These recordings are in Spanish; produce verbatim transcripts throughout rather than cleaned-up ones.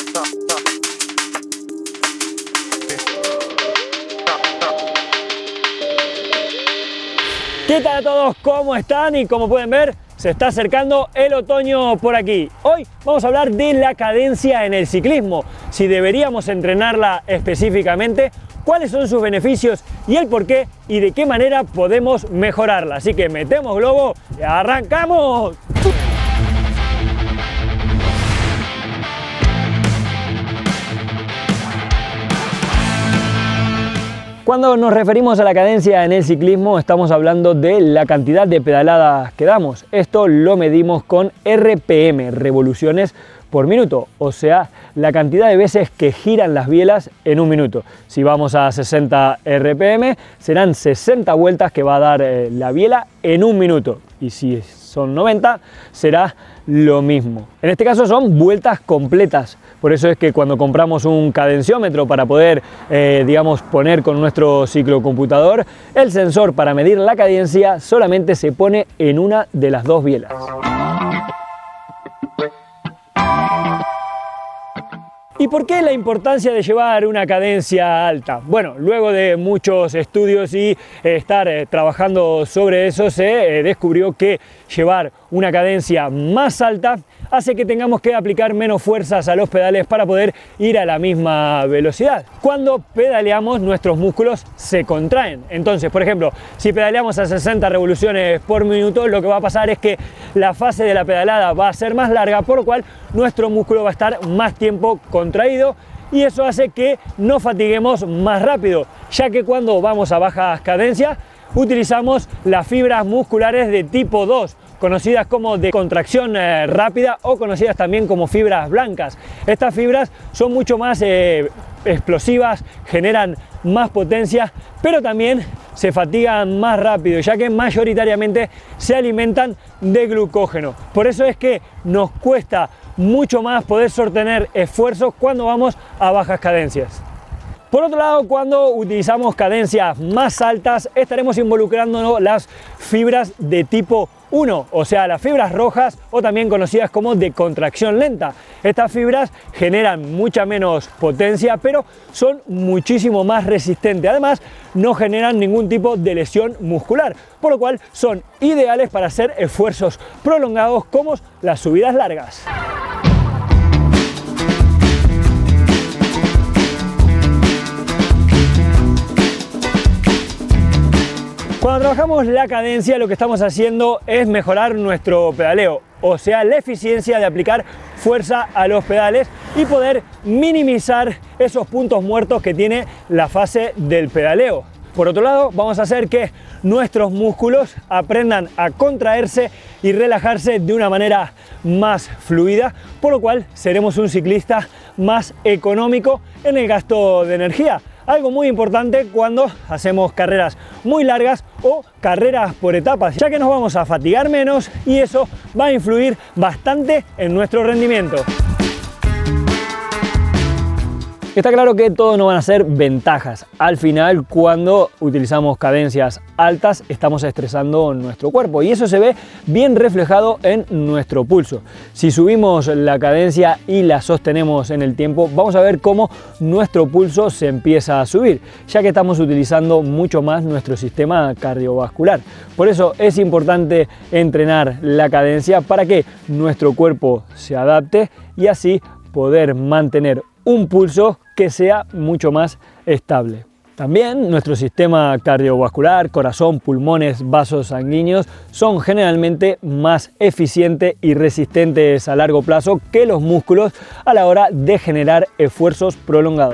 ¿Qué tal a todos? ¿Cómo están? Y como pueden ver, se está acercando el otoño por aquí. Hoy vamos a hablar de la cadencia en el ciclismo, si deberíamos entrenarla específicamente, cuáles son sus beneficios y el por qué y de qué manera podemos mejorarla. Así que metemos globo y ¡arrancamos! Cuando nos referimos a la cadencia en el ciclismo, estamos hablando de la cantidad de pedaladas que damos. Esto lo medimos con R P M, revoluciones por minuto, o sea, la cantidad de veces que giran las bielas en un minuto. Si vamos a sesenta R P M, serán sesenta vueltas que va a dar eh, la biela en un minuto. Y si son noventa, será lo mismo. En este caso son vueltas completas. Por eso es que cuando compramos un cadenciómetro para poder, eh, digamos, poner con nuestro ciclocomputador, el sensor para medir la cadencia solamente se pone en una de las dos bielas. ¿Y por qué la importancia de llevar una cadencia alta? Bueno, luego de muchos estudios y eh, estar eh, trabajando sobre eso, se eh, descubrió que llevar una cadencia más alta hace que tengamos que aplicar menos fuerzas a los pedales para poder ir a la misma velocidad. Cuando pedaleamos, nuestros músculos se contraen. Entonces, por ejemplo, si pedaleamos a sesenta revoluciones por minuto, lo que va a pasar es que la fase de la pedalada va a ser más larga, por lo cual nuestro músculo va a estar más tiempo contraído y eso hace que nos fatiguemos más rápido, ya que cuando vamos a bajas cadencias utilizamos las fibras musculares de tipo dos, conocidas como de contracción eh, rápida o conocidas también como fibras blancas. Estas fibras son mucho más eh, explosivas, generan más potencia, pero también se fatigan más rápido, ya que mayoritariamente se alimentan de glucógeno. Por eso es que nos cuesta mucho más poder sostener esfuerzos cuando vamos a bajas cadencias. Por otro lado, cuando utilizamos cadencias más altas, estaremos involucrando las fibras de tipo uno, o sea, las fibras rojas o también conocidas como de contracción lenta. Estas fibras generan mucha menos potencia, pero son muchísimo más resistentes. Además, no generan ningún tipo de lesión muscular, por lo cual son ideales para hacer esfuerzos prolongados como las subidas largas. Cuando trabajamos la cadencia, lo que estamos haciendo es mejorar nuestro pedaleo, o sea, la eficiencia de aplicar fuerza a los pedales y poder minimizar esos puntos muertos que tiene la fase del pedaleo. Por otro lado, vamos a hacer que nuestros músculos aprendan a contraerse y relajarse de una manera más fluida, por lo cual seremos un ciclista más económico en el gasto de energía. Algo muy importante cuando hacemos carreras muy largas o carreras por etapas, ya que nos vamos a fatigar menos y eso va a influir bastante en nuestro rendimiento. Está claro que todo no van a ser ventajas. Al final, cuando utilizamos cadencias altas, estamos estresando nuestro cuerpo y eso se ve bien reflejado en nuestro pulso. Si subimos la cadencia y la sostenemos en el tiempo, vamos a ver cómo nuestro pulso se empieza a subir, ya que estamos utilizando mucho más nuestro sistema cardiovascular. Por eso es importante entrenar la cadencia para que nuestro cuerpo se adapte y así poder mantener un pulso que sea mucho más estable. También nuestro sistema cardiovascular, corazón, pulmones, vasos sanguíneos son generalmente más eficientes y resistentes a largo plazo que los músculos a la hora de generar esfuerzos prolongados.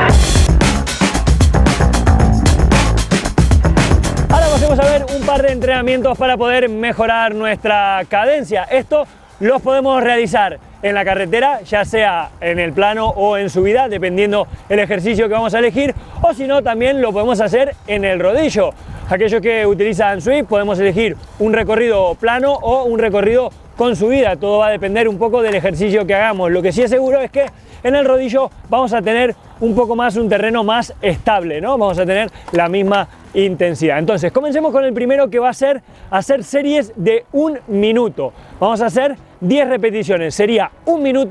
Ahora pasemos a ver un par de entrenamientos para poder mejorar nuestra cadencia. Esto los podemos realizar en la carretera, ya sea en el plano o en subida, dependiendo el ejercicio que vamos a elegir, o si no, también lo podemos hacer en el rodillo. Aquellos que utilizan Swift podemos elegir un recorrido plano o un recorrido con subida, todo va a depender un poco del ejercicio que hagamos. Lo que sí es seguro es que en el rodillo vamos a tener un poco más un terreno más estable, ¿no? Vamos a tener la misma intensidad. Entonces, comencemos con el primero, que va a ser hacer series de un minuto. Vamos a hacer diez repeticiones, sería un minuto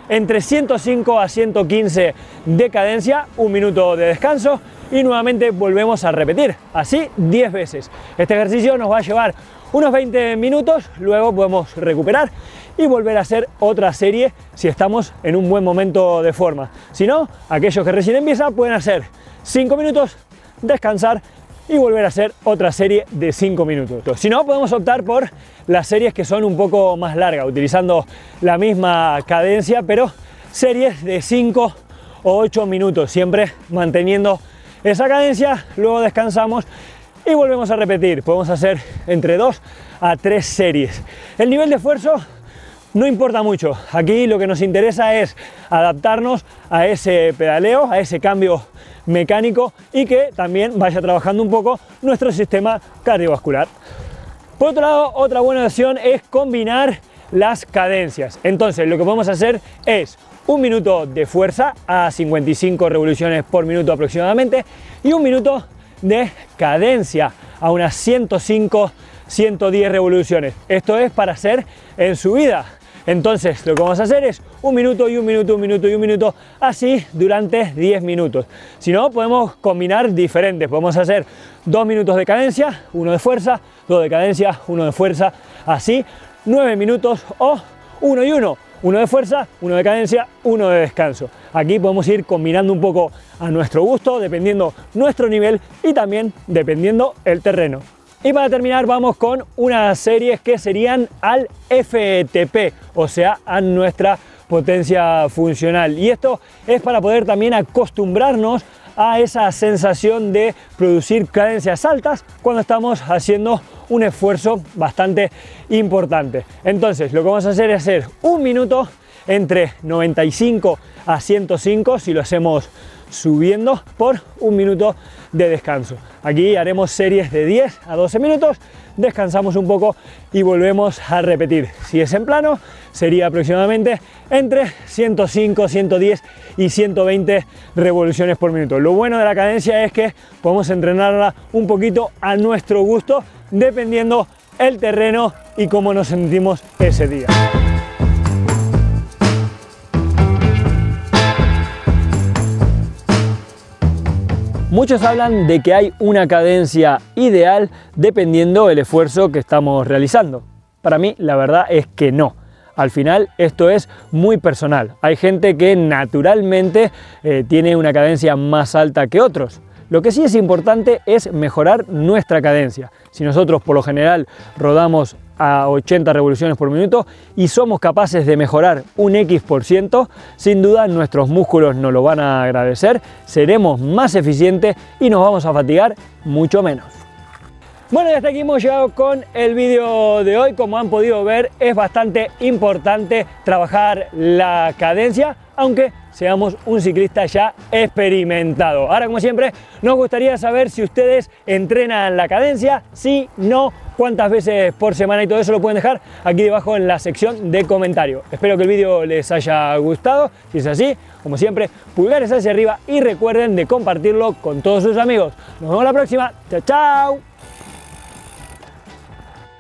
entre ciento cinco a ciento quince de cadencia, un minuto de descanso y nuevamente volvemos a repetir, así diez veces. Este ejercicio nos va a llevar unos veinte minutos, luego podemos recuperar y volver a hacer otra serie si estamos en un buen momento de forma. Si no, aquellos que recién empiezan pueden hacer cinco minutos, descansar y volver a hacer otra serie de cinco minutos. Si no, podemos optar por las series que son un poco más largas, utilizando la misma cadencia, pero series de cinco o ocho minutos, siempre manteniendo esa cadencia, luego descansamos y volvemos a repetir. Podemos hacer entre dos a tres series. El nivel de esfuerzo no importa mucho, aquí lo que nos interesa es adaptarnos a ese pedaleo, a ese cambio mecánico y que también vaya trabajando un poco nuestro sistema cardiovascular. Por otro lado, otra buena opción es combinar las cadencias. Entonces lo que podemos hacer es un minuto de fuerza a cincuenta y cinco revoluciones por minuto aproximadamente y un minuto de cadencia a unas ciento cinco, ciento diez revoluciones. Esto es para hacer en subida. Entonces lo que vamos a hacer es un minuto y un minuto, un minuto y un minuto, así durante diez minutos. Si no, podemos combinar diferentes. Podemos hacer dos minutos de cadencia, uno de fuerza, dos de cadencia, uno de fuerza, así nueve minutos o uno y uno. Uno de fuerza, uno de cadencia, uno de descanso. Aquí podemos ir combinando un poco a nuestro gusto, dependiendo nuestro nivel y también dependiendo el terreno. Y para terminar vamos con unas series que serían al F T P, o sea, a nuestra potencia funcional. Y esto es para poder también acostumbrarnos a esa sensación de producir cadencias altas cuando estamos haciendo un esfuerzo bastante importante. Entonces lo que vamos a hacer es hacer un minuto entre noventa y cinco a ciento cinco si lo hacemos subiendo por un minuto de descanso. Aquí haremos series de diez a doce minutos, descansamos un poco y volvemos a repetir. Si es en plano, sería aproximadamente entre ciento cinco, ciento diez y ciento veinte revoluciones por minuto. Lo bueno de la cadencia es que podemos entrenarla un poquito a nuestro gusto, dependiendo el terreno y cómo nos sentimos ese día. Muchos hablan de que hay una cadencia ideal dependiendo del esfuerzo que estamos realizando. Para mí la verdad es que no. Al final esto es muy personal. Hay gente que naturalmente eh, tiene una cadencia más alta que otros. Lo que sí es importante es mejorar nuestra cadencia. Si nosotros por lo general rodamos a ochenta revoluciones por minuto y somos capaces de mejorar un X por ciento, sin duda nuestros músculos nos lo van a agradecer, seremos más eficientes y nos vamos a fatigar mucho menos. Bueno, y hasta aquí hemos llegado con el vídeo de hoy. Como han podido ver, es bastante importante trabajar la cadencia, aunque seamos un ciclista ya experimentado. Ahora, como siempre, nos gustaría saber si ustedes entrenan la cadencia, si no, cuántas veces por semana, y todo eso lo pueden dejar aquí debajo en la sección de comentarios. Espero que el vídeo les haya gustado. Si es así, como siempre, pulgares hacia arriba y recuerden de compartirlo con todos sus amigos. Nos vemos la próxima. Chao, chao.